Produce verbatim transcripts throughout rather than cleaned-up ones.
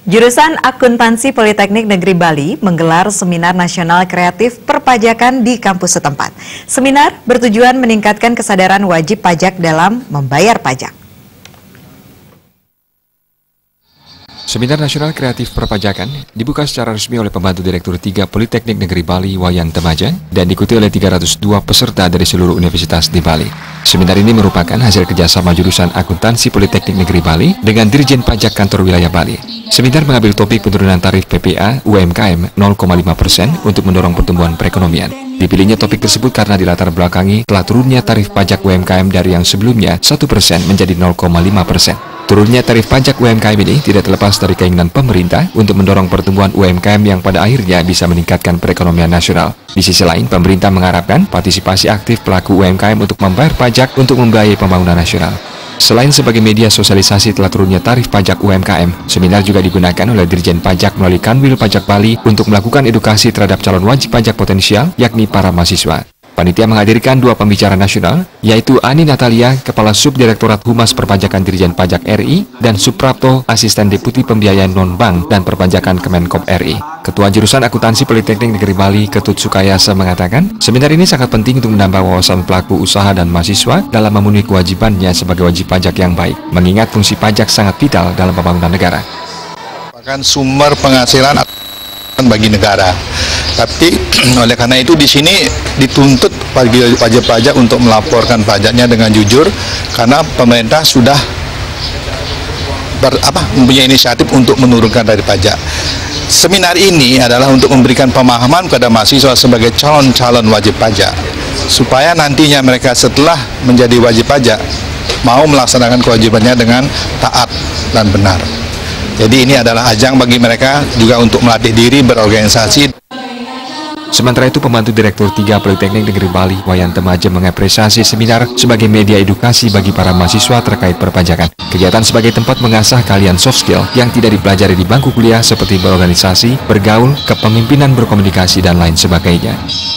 Jurusan Akuntansi Politeknik Negeri Bali menggelar Seminar Nasional Kreatif Perpajakan di kampus setempat. Seminar bertujuan meningkatkan kesadaran wajib pajak dalam membayar pajak. Seminar Nasional Kreatif Perpajakan dibuka secara resmi oleh pembantu Direktur tiga Politeknik Negeri Bali Wayan Temaja dan diikuti oleh tiga ratus dua peserta dari seluruh universitas di Bali. Seminar ini merupakan hasil kerjasama jurusan Akuntansi Politeknik Negeri Bali dengan Dirjen Pajak Kantor Wilayah Bali. Seminar mengambil topik penurunan tarif P P A U M K M nol koma lima persen untuk mendorong pertumbuhan perekonomian. Dipilihnya topik tersebut karena dilatar belakangi telah turunnya tarif pajak U M K M dari yang sebelumnya satu persen menjadi nol koma lima persen. Turunnya tarif pajak U M K M ini tidak terlepas dari keinginan pemerintah untuk mendorong pertumbuhan U M K M yang pada akhirnya bisa meningkatkan perekonomian nasional. Di sisi lain, pemerintah mengharapkan partisipasi aktif pelaku U M K M untuk membayar pajak untuk membiayai pembangunan nasional. Selain sebagai media sosialisasi telah turunnya tarif pajak U M K M, seminar juga digunakan oleh Dirjen Pajak melalui Kanwil Pajak Bali untuk melakukan edukasi terhadap calon wajib pajak potensial, yakni para mahasiswa. Panitia menghadirkan dua pembicara nasional, yaitu Ani Natalia, Kepala Subdirektorat Humas Perpajakan Dirjen Pajak R I, dan Suprapto, Asisten Deputi Pembiayaan Non-Bank dan Perpajakan Kemenkop R I. Ketua Jurusan Akuntansi Politeknik Negeri Bali, Ketut Sukayasa, mengatakan, seminar ini sangat penting untuk menambah wawasan pelaku usaha dan mahasiswa dalam memenuhi kewajibannya sebagai wajib pajak yang baik, mengingat fungsi pajak sangat vital dalam pembangunan negara. Bahkan sumber penghasilan bagi negara. Tapi oleh karena itu di sini dituntut wajib pajak untuk melaporkan pajaknya dengan jujur karena pemerintah sudah ber, apa, mempunyai inisiatif untuk menurunkan dari pajak. Seminar ini adalah untuk memberikan pemahaman kepada mahasiswa sebagai calon-calon wajib pajak supaya nantinya mereka setelah menjadi wajib pajak mau melaksanakan kewajibannya dengan taat dan benar. Jadi ini adalah ajang bagi mereka juga untuk melatih diri berorganisasi. Sementara itu, pembantu Direktur tiga Politeknik Negeri Bali, Wayan Temaja, mengapresiasi seminar sebagai media edukasi bagi para mahasiswa terkait perpajakan. Kegiatan sebagai tempat mengasah keahlian soft skill yang tidak dipelajari di bangku kuliah seperti berorganisasi, bergaul, kepemimpinan, berkomunikasi, dan lain sebagainya.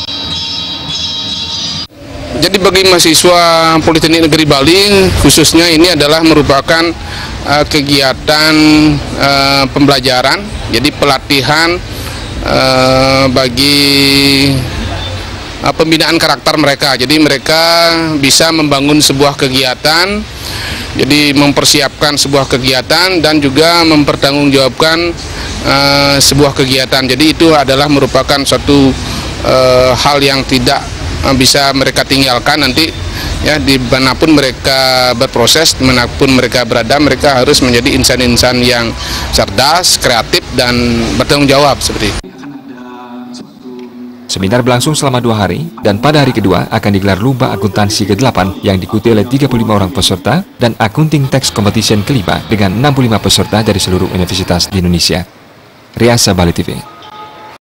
Jadi bagi mahasiswa Politeknik Negeri Bali, khususnya ini adalah merupakan uh, kegiatan uh, pembelajaran, jadi pelatihan Uh, bagi uh, pembinaan karakter mereka. Jadi mereka bisa membangun sebuah kegiatan, jadi mempersiapkan sebuah kegiatan dan juga mempertanggungjawabkan uh, sebuah kegiatan. Jadi itu adalah merupakan suatu uh, hal yang tidak uh, bisa mereka tinggalkan nanti. Ya, dimanapun mereka berproses, dimanapun mereka berada, mereka harus menjadi insan-insan yang cerdas, kreatif, dan bertanggung jawab seperti itu. Seminar berlangsung selama dua hari, dan pada hari kedua akan digelar lomba akuntansi ke delapan yang diikuti oleh tiga puluh lima orang peserta dan Accounting Tax Competition kelima dengan enam puluh lima peserta dari seluruh universitas di Indonesia. Riasa Bali T V.